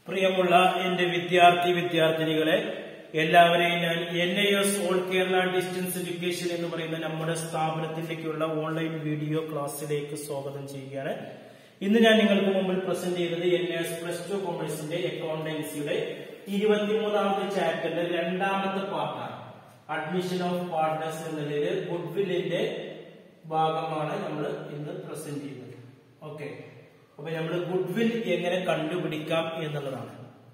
പ്രിയമുള്ള എന്റെ വിദ്യാർത്ഥിനികളെ എല്ലാവരെയും ഞാൻ NIS all Kerala distance education എന്ന് പറയുന്ന നമ്മുടെ സ്ഥാപനത്തിലേക്കുള്ള ഓൺലൈൻ വീഡിയോ ക്ലാസ്സിലേക്ക് സ്വാഗതം ചെയ്യുകയാണ്. ഇന്ന് ഞാൻ നിങ്ങൾക്ക് മുമ്പിൽ പ്രസന്റ് ചെയ്തത് NIS +2 കോമേഴ്സിന്റെ അക്കൗണ്ടൻസിയുടെ 23ാമത്തെ ചാപ്റ്ററിന്റെ രണ്ടാമത്തെ പാർട്ടാണ്. അഡ്മിഷൻ ഓഫ് പാർട്ട്നേഴ്സ് എന്നതിൽ ഗുഡ്വില്ലിന്റെ ഭാഗമാണ് നമ്മൾ ഇന്ന് പ്രസന്റ് ചെയ്യുന്നത്. ഓക്കെ, അപ്പൊ നമ്മൾ ഗുഡ്വിൽ എങ്ങനെ കണ്ടുപിടിക്കാം എന്നുള്ളതാണ്.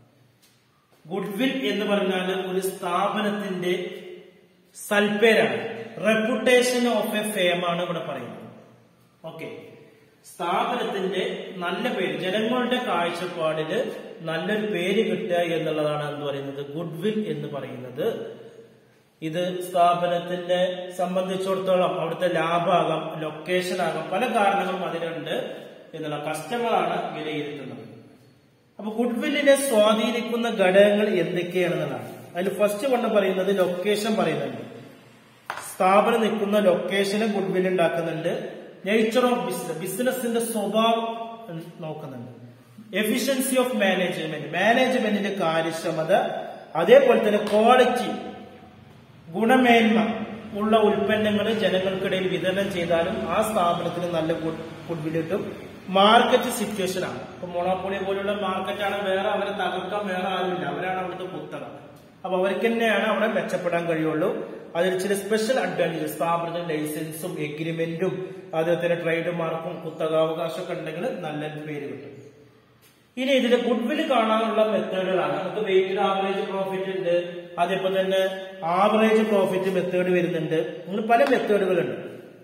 ഗുഡ്വിൽ എന്ന് പറഞ്ഞാൽ ഒരു സ്ഥാപനത്തിന്റെ സൽപ്പേരാണ്, റെപ്യൂട്ടേഷൻ ഓഫ് എ ഫേം ആണ് ഇവിടെ പറയുന്നത്. ഓക്കെ, സ്ഥാപനത്തിന്റെ നല്ല പേര്, ജനങ്ങളുടെ കാഴ്ചപ്പാടില് നല്ലൊരു പേര് കിട്ടുക എന്നുള്ളതാണ് എന്ന് പറയുന്നത് ഗുഡ്വിൽ എന്ന് പറയുന്നത്. ഇത് സ്ഥാപനത്തിനെ സംബന്ധിച്ചിടത്തോളം അവിടുത്തെ ലാഭമാകാം, ലൊക്കേഷൻ ആകാം, പല കാരണങ്ങളും അതിനുണ്ട് എന്നുള്ള കസ്റ്റമറാണ് വിലയിരുത്തുന്നത്. അപ്പൊ ഗുഡ്വില്ലിനെ സ്വാധീനിക്കുന്ന ഘടകങ്ങൾ എന്തൊക്കെയാണെന്നുള്ളതാണ്. അതിൽ ഫസ്റ്റ് കൊണ്ട് പറയുന്നത് ലൊക്കേഷൻ പറയുന്നുണ്ട്. സ്ഥാപനം നിൽക്കുന്ന ലൊക്കേഷന് ഗുഡ്വിൽ ഉണ്ടാക്കുന്നുണ്ട്. നേച്ചർ ഓഫ് ബിസിനസ്, ബിസിനസിന്റെ സ്വഭാവം നോക്കുന്നുണ്ട്. എഫിഷ്യൻസി ഓഫ് മാനേജ്മെന്റ്, മാനേജ്മെന്റിന്റെ കാര്യക്ഷമത, അതേപോലെ തന്നെ ക്വാളിറ്റി, ഗുണമേന്മ ഉള്ള ഉൽപ്പന്നങ്ങൾ ജനങ്ങൾക്കിടയിൽ വിതരണം ചെയ്താലും ആ സ്ഥാപനത്തിന് നല്ല ഗുഡ്വിൽ കിട്ടും. മാർക്കറ്റ് സിറ്റുവേഷൻ ആണ്. ഇപ്പൊ മൊണോപ്പൊളി പോലുള്ള മാർക്കറ്റാണ്, വേറെ അവരെ തകർക്കാൻ വേറെ ആരുമില്ല, അവരാണ് അവിടുത്തെ കുത്തക. അപ്പൊ അവർക്ക് തന്നെയാണ് അവിടെ മെച്ചപ്പെടാൻ കഴിയുള്ളൂ. അതിൽ ചില സ്പെഷ്യൽ അഡ്വാൻറ്റേജ്, സ്ഥാപനത്തിന്റെ ലൈസൻസും എഗ്രിമെന്റും അതുപോലെ തന്നെ ട്രേഡ് മാർക്കും കുത്തകാവകാശമൊക്കെ ഉണ്ടെങ്കിൽ നല്ല പേര് കിട്ടും. ഇനി ഇതിൽ ഗുഡ്വിൽ കാണാനുള്ള മെത്തേഡുകളാണ്. നമുക്ക് വെയിറ്റഡ് ആവറേജ് പ്രോഫിറ്റ് ഉണ്ട്, അതേപോലെ തന്നെ ആവറേജ് പ്രോഫിറ്റ് മെത്തേഡ് വരുന്നുണ്ട്. അങ്ങനെ പല മെത്തേഡുകളുണ്ട്.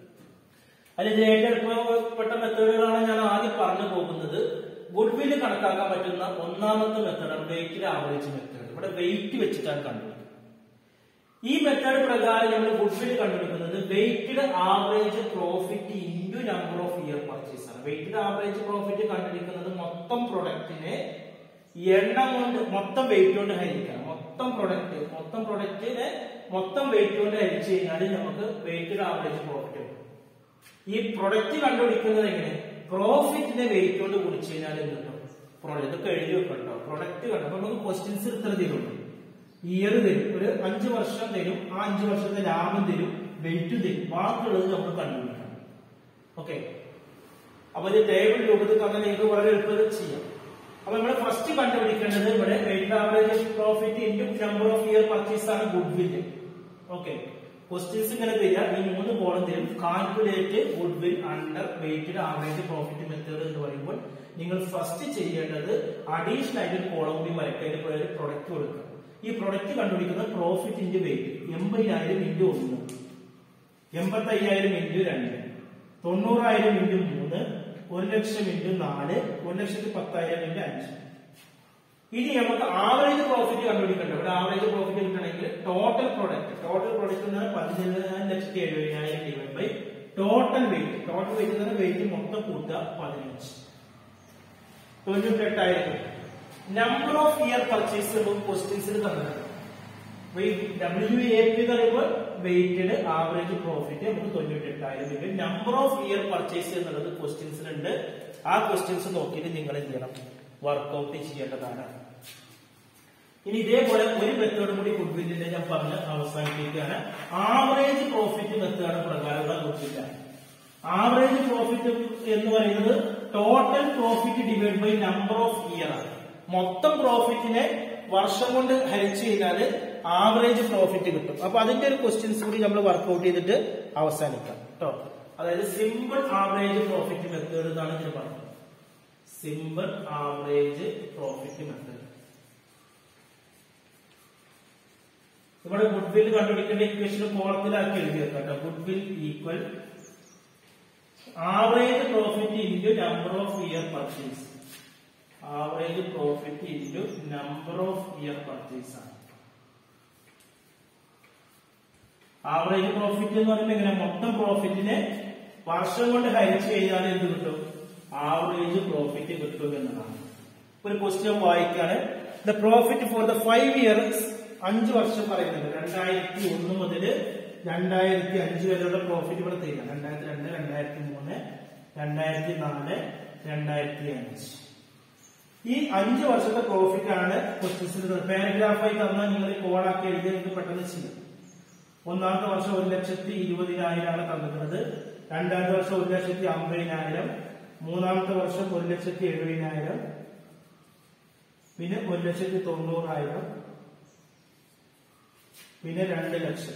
അതിൽ ഏറ്റവും എളുപ്പപ്പെട്ട മെത്തേഡുകളാണ് ഞാൻ ആദ്യം പറഞ്ഞു പോകുന്നത്. ഗുഡ്വിൽ കണക്കാക്കാൻ പറ്റുന്ന ഒന്നാമത്തെ മെത്തേഡാണ് വെയിറ്റഡ് ആവറേജ് മെത്തേഡ്. ഇവിടെ വെയിറ്റ് വെച്ചിട്ടാണ് കണ്ടുപിടിക്കുന്നത്. ഈ മെത്തേഡ് പ്രകാരം നമ്മൾ ഗുഡ്വിൽ കണ്ടുപിടിക്കുന്നത് weighted average profit into number of year purchase ആണ്. വെയിറ്റഡ് ആവറേജ് പ്രോഫിറ്റ് കണ്ടുപിടിക്കുന്നത് മൊത്തം പ്രൊഡക്റ്റിനെ എണ്ണം കൊണ്ട്, മൊത്തം വെയിറ്റ് കൊണ്ട് ഹരിക്കണം. മൊത്തം പ്രൊഡക്റ്റിനെ മൊത്തം വെയിറ്റ് കൊണ്ട് ഹരിച്ചു കഴിഞ്ഞാൽ നമുക്ക് വെയിറ്റഡ് ആവറേജ് പ്രോഫിറ്റ് കിട്ടും. ഈ പ്രൊഡക്റ്റ് കണ്ടുപിടിക്കുന്നത് എങ്ങനെ? പ്രോഫിറ്റിനെ വെയിറ്റ് കൊണ്ട് കുടിച്ചു കഴിഞ്ഞാൽ കിട്ടും. ഇതൊക്കെ എഴുതി വെക്കട്ടോ. പ്രൊഡക്റ്റ് കണ്ടു അപ്പൊ നമുക്ക് ക്വസ്റ്റ്യൻസ് ഇത്ര തരുള്ളൂ. ഇയർ തരും, ഒരു 5 വർഷം തരും, ആ 5 വർഷത്തെ ലാഭം തരും, വെയിറ്റ് തരും, ബാക്കിയുള്ളത് നമ്മൾ കണ്ടുപിടിക്കണം. ഓക്കെ, അപ്പൊ ഇത് ടേബിൾ രൂപത്തിൽ അങ്ങനെ ഇത് വളരെ എളുപ്പത്തിൽ ചെയ്യാം. അപ്പൊ നമ്മൾ ഫസ്റ്റ് കണ്ടുപിടിക്കേണ്ടത് ഇവിടെ weighted average profit into number of year purchase ആണ് ഗുഡ്വിൽ. ഓക്കെ, ക്വസ്റ്റ്യൻസ് ഇങ്ങനെ തരിക, ഈ 3 കോളം തരും. Calculate goodwill under weighted average profit method എന്ന് പറയുമ്പോൾ നിങ്ങൾ ഫസ്റ്റ് ചെയ്യേണ്ടത് അഡീഷണൽ ആയിട്ട് ഒരു കോളം കൂടി വരയ്ക്കേണ്ട പ്രൊഡക്റ്റ് കൊടുക്കുക. ഈ പ്രൊഡക്റ്റ് കണ്ടുപിടിക്കുന്ന profit into weight 80,000 into 1, 85,000 into 2, 90,000 into 3, 1,00,000 into 4, 1,10,000 into 5. ഇനി നമുക്ക് ആവറേജ് പ്രോഫിറ്റ് കണ്ടുപിടിക്കേണ്ട. ഇവിടെ ആവറേജ് പ്രോഫിറ്റ് കിട്ടണമെങ്കിൽ ടോട്ടൽ പ്രൊഡക്റ്റ് എന്ന് പറഞ്ഞാൽ 14,70,000 ഡിവൈഡ് ബൈ ടോട്ടൽ വെയിറ്റ് എന്ന് പറഞ്ഞാൽ വെയിറ്റ് മൊത്തം കൂട്ടുക 15, 98,000. നമ്പർ ഓഫ് ഇയർ പർച്ചേസ് ക്വസ്റ്റ്യൻസിൽ തന്നിട്ടുണ്ട്. WAP എന്ന് പറയുമ്പോൾ വെയിറ്റഡ് ആവറേജ് പ്രോഫിറ്റ് നമുക്ക് 98,000. നമ്പർ ഓഫ് ഇയർ പർച്ചേസ് എന്നുള്ളത് ക്വസ്റ്റ്യൻസിലുണ്ട്. ആ ക്വസ്റ്റ്യൻസ് നോക്കിയിട്ട് നിങ്ങൾ എന്ത് ചെയ്യണം? വർക്ക്ഔട്ട് ചെയ്യേണ്ടതാണ്. ഇനി ഇതേപോലെ ഒരു മെത്തേഡ് കൂടി ഗുഡ്വില്ലിന്റെ ഞാൻ പറഞ്ഞ് അവസാനിപ്പിക്കുകയാണ്. ആവറേജ് പ്രോഫിറ്റ് മെത്തേഡ് പ്രകാരമുള്ള ഗുഡ്വില്ലാണ്. ആവറേജ് പ്രോഫിറ്റ് എന്ന് പറയുന്നത് total profit divide by number of year ആണ്. മൊത്തം പ്രോഫിറ്റിനെ വർഷം കൊണ്ട് ഹരിച്ചു കഴിഞ്ഞാൽ ആവറേജ് പ്രോഫിറ്റ് കിട്ടും. അപ്പൊ അതിന്റെ ഒരു ക്വസ്റ്റ്യൻസ് കൂടി നമ്മൾ വർക്ക്ഔട്ട് ചെയ്തിട്ട് അവസാനിക്കാം കേട്ടോ. അതായത് സിമ്പിൾ ആവറേജ് പ്രോഫിറ്റ് മെത്തേഡ് എന്നാണ് ഇതിന് പറയുന്നത്. Simple average profit method. ഇവിടെ ഗുഡ്വിൽ കണ്ടുപിടിക്കേണ്ട ഇക്വേഷൻ കോളത്തിലാക്കി എഴുതി വെക്കാം. Goodwill equal average profit into number of year purchase. Average profit into number of year purchase ആണ്. ആവറേജ് പ്രോഫിറ്റ് എന്ന് പറയുമ്പോൾ എങ്ങനെ? മൊത്തം പ്രോഫിറ്റിനെ വർഷം കൊണ്ട് ഹരിച്ചു കഴിഞ്ഞാൽ എന്ത് കിട്ടും? ആവറേജ് പ്രോഫിറ്റ് കിട്ടും എന്നതാണ്. ഒരു ക്വസ്റ്റ്യൻ വായിക്കാണ്. The profit for the 5 years, 5 വർഷം പറയുന്നുണ്ട്. 2001 മുതൽ 2005 വരെയുള്ള പ്രോഫിറ്റ് ഇവിടെ തരിക. 2002, 2003, 2004, 2005. ഈ 5 വർഷത്തെ പ്രോഫിറ്റ് ആണ് ക്വസ്റ്റ്യൻസിൽ പാരഗ്രാഫായി തന്നാൽ നിങ്ങൾ കോളാക്കി എഴുതി നിങ്ങൾക്ക് പെട്ടെന്ന് ചെയ്യാം. ഒന്നാമത്തെ വർഷം 1,20,000 ആണ് തന്നിട്ടുള്ളത്. രണ്ടാമത്തെ വർഷം 1,50,000. മൂന്നാമത്തെ വർഷം 1,70,000. പിന്നെ 1,90,000. പിന്നെ 2 ലക്ഷം.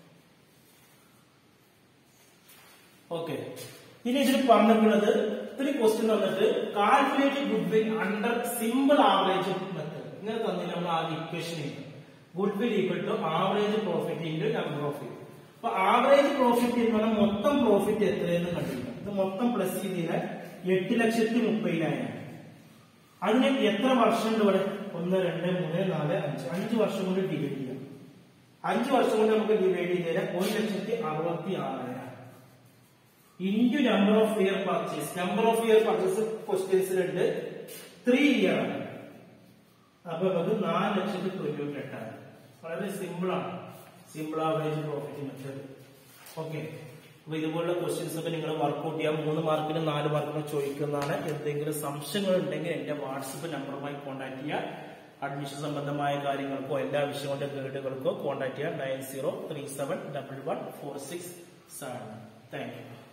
ഓക്കെ. ഇനി ഇതിൽ പറഞ്ഞിട്ടുള്ളത് ഇത്രയും ക്വസ്റ്റ്യൻ വന്നിട്ട് calculate goodwill under simple average method. ഇങ്ങനെ തന്നെ നമ്മൾ ആദ്യം ഇക്വേഷൻ ചെയ്യും. Goodwill equal to average profit into number of year. അപ്പൊ ആവറേജ് പ്രോഫിറ്റ് എന്ന് പറഞ്ഞാൽ മൊത്തം പ്രോഫിറ്റ് എത്രയെന്ന് കണ്ടിരിക്കാം. ഇത് മൊത്തം പ്ലസ് ചെയ്താൽ 8,30,000. അതിന് എത്ര വർഷം ഉണ്ട് ഇവിടെ? 1, 2, 3, 4, 5. 5 വർഷം കൊണ്ട് ഡിവൈഡ് ചെയ്യാം. 5 വർഷം കൊണ്ട് നമുക്ക് ഡിവൈഡ് ചെയ്താൽ 1,66,000 into number of year purchase. Number of year purchase ക്വസ്റ്റ്യൻസിലുണ്ട് 3 ഇയർ ആണ്. അപ്പൊ നമുക്ക് 4,98,000. വളരെ സിമ്പിൾ ആണ്. Simple average profit method. Okay. അപ്പൊ ഇതുപോലുള്ള ക്വസ്റ്റ്യൻസ് ഒക്കെ നിങ്ങൾ വർക്ക്ഔട്ട് ചെയ്യാം. 3 മാർക്കിനും 4 മാർക്കിനും ചോദിക്കുന്നതാണ്. എന്തെങ്കിലും സംശയങ്ങൾ ഉണ്ടെങ്കിൽ എന്റെ വാട്സപ്പ് നമ്പറുമായി കോൺടാക്ട് ചെയ്യുക. അഡ്മിഷൻ സംബന്ധമായ കാര്യങ്ങൾക്കോ എല്ലാ വിഷയങ്ങളുടെ ഗൈഡുകൾക്കോ കോൺടാക്ട് ചെയ്യുക. 90371146. Thank U.